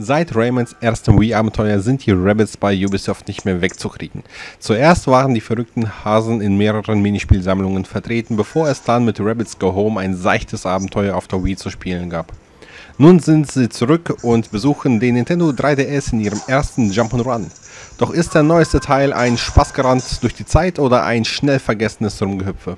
Seit Raymonds erstem Wii-Abenteuer sind die Rabbids bei Ubisoft nicht mehr wegzukriegen. Zuerst waren die verrückten Hasen in mehreren Minispielsammlungen vertreten, bevor es dann mit Rabbids Go Home ein seichtes Abenteuer auf der Wii zu spielen gab. Nun sind sie zurück und besuchen den Nintendo 3DS in ihrem ersten Jump'n'Run. Doch ist der neueste Teil ein Spaßgerand durch die Zeit oder ein schnell vergessenes Rumgehüpfe?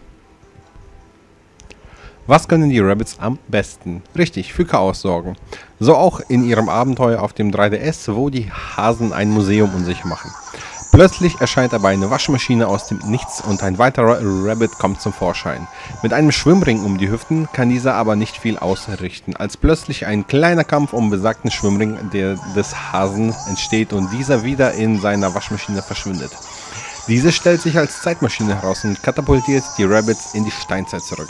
Was können die Rabbids am besten? Richtig, für Chaos sorgen. So auch in ihrem Abenteuer auf dem 3DS, wo die Hasen ein Museum um sich machen. Plötzlich erscheint aber eine Waschmaschine aus dem Nichts und ein weiterer Rabbid kommt zum Vorschein. Mit einem Schwimmring um die Hüften kann dieser aber nicht viel ausrichten, als plötzlich ein kleiner Kampf um besagten Schwimmring des Hasen entsteht und dieser wieder in seiner Waschmaschine verschwindet. Diese stellt sich als Zeitmaschine heraus und katapultiert die Rabbids in die Steinzeit zurück.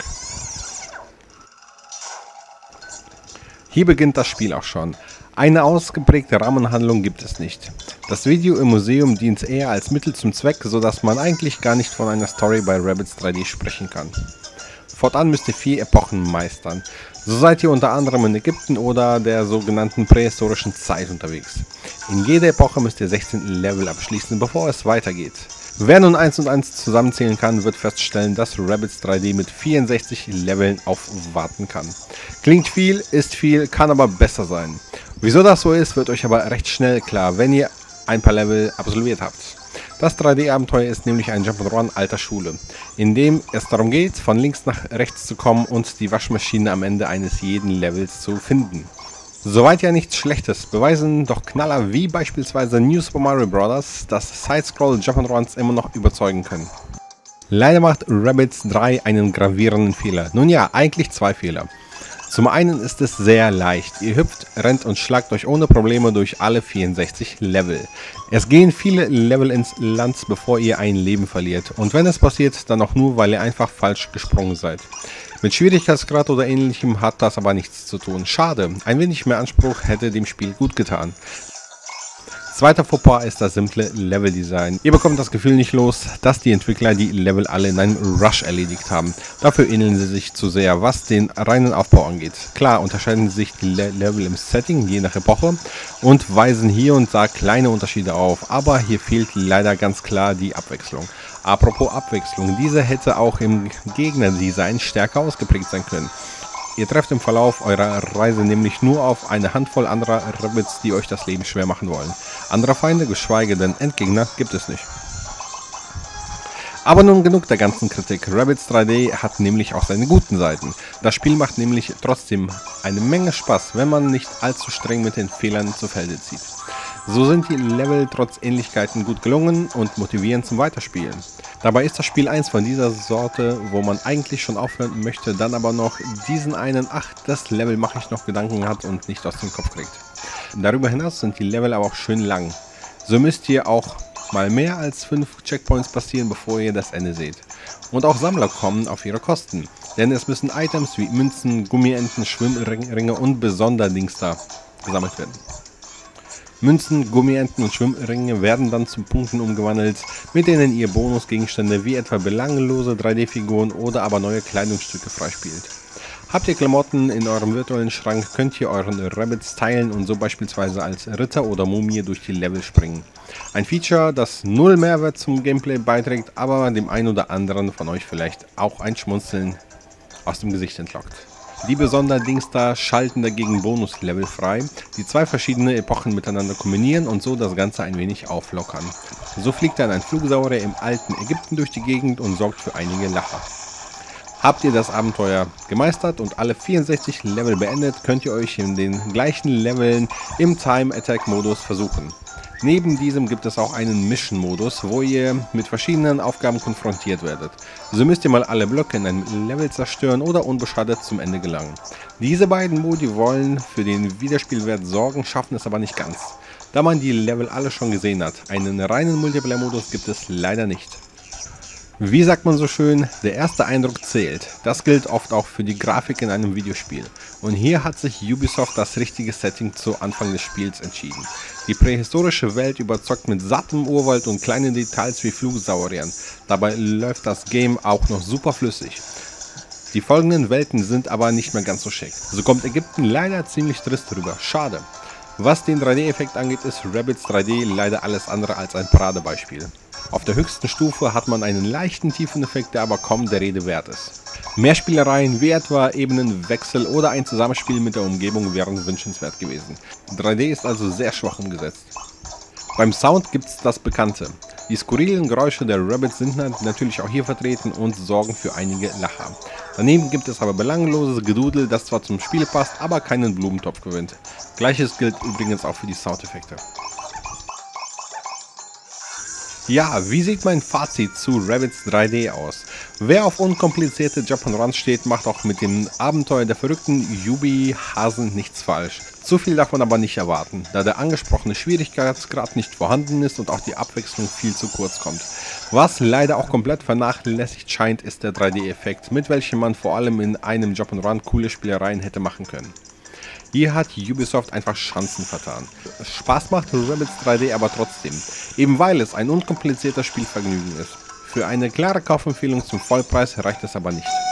Hier beginnt das Spiel auch schon. Eine ausgeprägte Rahmenhandlung gibt es nicht. Das Video im Museum dient eher als Mittel zum Zweck, sodass man eigentlich gar nicht von einer Story bei Rabbids 3D sprechen kann. Fortan müsst ihr 4 Epochen meistern. So seid ihr unter anderem in Ägypten oder der sogenannten prähistorischen Zeit unterwegs. In jeder Epoche müsst ihr 16 Level abschließen, bevor es weitergeht. Wer nun 1 und 1 zusammenzählen kann, wird feststellen, dass Rabbids 3D mit 64 Leveln aufwarten kann. Klingt viel, ist viel, kann aber besser sein. Wieso das so ist, wird euch aber recht schnell klar, wenn ihr ein paar Level absolviert habt. Das 3D-Abenteuer ist nämlich ein Jump'n'Run alter Schule, in dem es darum geht, von links nach rechts zu kommen und die Waschmaschine am Ende eines jeden Levels zu finden. Soweit ja nichts Schlechtes, beweisen doch Knaller wie beispielsweise New Super Mario Bros., dass Side-Scroll Jump'n'Runs immer noch überzeugen können. Leider macht Rabbids 3 einen gravierenden Fehler. Nun ja, eigentlich 2 Fehler. Zum einen ist es sehr leicht. Ihr hüpft, rennt und schlagt euch ohne Probleme durch alle 64 Level. Es gehen viele Level ins Land, bevor ihr ein Leben verliert. Und wenn es passiert, dann auch nur, weil ihr einfach falsch gesprungen seid. Mit Schwierigkeitsgrad oder ähnlichem hat das aber nichts zu tun. Schade, ein wenig mehr Anspruch hätte dem Spiel gut getan. Zweiter Fauxpas ist das simple Leveldesign. Ihr bekommt das Gefühl nicht los, dass die Entwickler die Level alle in einem Rush erledigt haben. Dafür ähneln sie sich zu sehr, was den reinen Aufbau angeht. Klar unterscheiden sich die Level im Setting je nach Epoche und weisen hier und da kleine Unterschiede auf, aber hier fehlt leider ganz klar die Abwechslung. Apropos Abwechslung, diese hätte auch im Gegnerdesign stärker ausgeprägt sein können. Ihr trefft im Verlauf eurer Reise nämlich nur auf eine Handvoll anderer Rabbids, die euch das Leben schwer machen wollen. Andere Feinde, geschweige denn Endgegner, gibt es nicht. Aber nun genug der ganzen Kritik. Rabbids 3D hat nämlich auch seine guten Seiten. Das Spiel macht nämlich trotzdem eine Menge Spaß, wenn man nicht allzu streng mit den Fehlern zu Felde zieht. So sind die Level trotz Ähnlichkeiten gut gelungen und motivieren zum Weiterspielen. Dabei ist das Spiel eins von dieser Sorte, wo man eigentlich schon aufhören möchte, dann aber noch diesen einen, ach, das Level mache ich noch Gedanken hat und nicht aus dem Kopf kriegt. Darüber hinaus sind die Level aber auch schön lang. So müsst ihr auch mal mehr als 5 Checkpoints passieren, bevor ihr das Ende seht. Und auch Sammler kommen auf ihre Kosten, denn es müssen Items wie Münzen, Gummienten, Schwimmringe und Besonderdings da gesammelt werden. Münzen, Gummienten und Schwimmringe werden dann zu Punkten umgewandelt, mit denen ihr Bonusgegenstände wie etwa belanglose 3D-Figuren oder aber neue Kleidungsstücke freispielt. Habt ihr Klamotten in eurem virtuellen Schrank, könnt ihr euren Rabbids teilen und so beispielsweise als Ritter oder Mumie durch die Level springen. Ein Feature, das null Mehrwert zum Gameplay beiträgt, aber dem einen oder anderen von euch vielleicht auch ein Schmunzeln aus dem Gesicht entlockt. Die Besonderdings da schalten dagegen Bonuslevel frei, die 2 verschiedene Epochen miteinander kombinieren und so das Ganze ein wenig auflockern. So fliegt dann ein Flugsaurier im alten Ägypten durch die Gegend und sorgt für einige Lacher. Habt ihr das Abenteuer gemeistert und alle 64 Level beendet, könnt ihr euch in den gleichen Leveln im Time Attack Modus versuchen. Neben diesem gibt es auch einen Mission-Modus, wo ihr mit verschiedenen Aufgaben konfrontiert werdet. So müsst ihr mal alle Blöcke in einem Level zerstören oder unbeschadet zum Ende gelangen. Diese beiden Modi wollen für den Wiederspielwert sorgen, schaffen es aber nicht ganz, da man die Level alle schon gesehen hat. Einen reinen Multiplayer-Modus gibt es leider nicht. Wie sagt man so schön, der erste Eindruck zählt. Das gilt oft auch für die Grafik in einem Videospiel. Und hier hat sich Ubisoft das richtige Setting zu Anfang des Spiels entschieden. Die prähistorische Welt überzeugt mit sattem Urwald und kleinen Details wie Flugsauriern. Dabei läuft das Game auch noch super flüssig. Die folgenden Welten sind aber nicht mehr ganz so schick. So kommt Ägypten leider ziemlich trist rüber. Schade. Was den 3D-Effekt angeht, ist Rabbids 3D leider alles andere als ein Paradebeispiel. Auf der höchsten Stufe hat man einen leichten Tiefeneffekt, der aber kaum der Rede wert ist. Mehr Spielereien wie etwa Ebenenwechsel oder ein Zusammenspiel mit der Umgebung wären wünschenswert gewesen. 3D ist also sehr schwach umgesetzt. Beim Sound gibt es das Bekannte. Die skurrilen Geräusche der Rabbids sind natürlich auch hier vertreten und sorgen für einige Lacher. Daneben gibt es aber belangloses Gedudel, das zwar zum Spiel passt, aber keinen Blumentopf gewinnt. Gleiches gilt übrigens auch für die Soundeffekte. Ja, wie sieht mein Fazit zu Rabbids 3D aus? Wer auf unkomplizierte Jump'n'Runs steht, macht auch mit den Abenteuern der verrückten Yubi-Hasen nichts falsch. Zu viel davon aber nicht erwarten, da der angesprochene Schwierigkeitsgrad nicht vorhanden ist und auch die Abwechslung viel zu kurz kommt. Was leider auch komplett vernachlässigt scheint, ist der 3D-Effekt, mit welchem man vor allem in einem Jump'n'Run coole Spielereien hätte machen können. Hier hat Ubisoft einfach Chancen vertan. Spaß macht Rabbids 3D aber trotzdem, eben weil es ein unkomplizierter Spielvergnügen ist. Für eine klare Kaufempfehlung zum Vollpreis reicht es aber nicht.